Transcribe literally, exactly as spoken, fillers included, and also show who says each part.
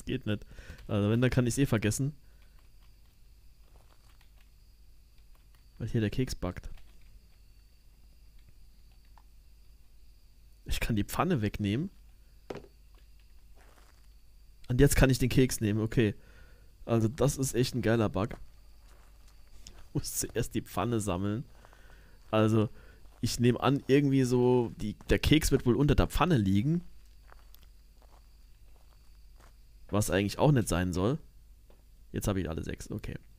Speaker 1: das geht nicht. Also wenn, dann kann ich es eh vergessen. Weil hier der Keks backt. Ich kann die Pfanne wegnehmen. Und jetzt kann ich den Keks nehmen, okay. Also das ist echt ein geiler Bug. Ich muss zuerst die Pfanne sammeln. Also, ich nehme an, irgendwie so, die, der Keks wird wohl unter der Pfanne liegen. Was eigentlich auch nicht sein soll. Jetzt habe ich alle sechs, okay.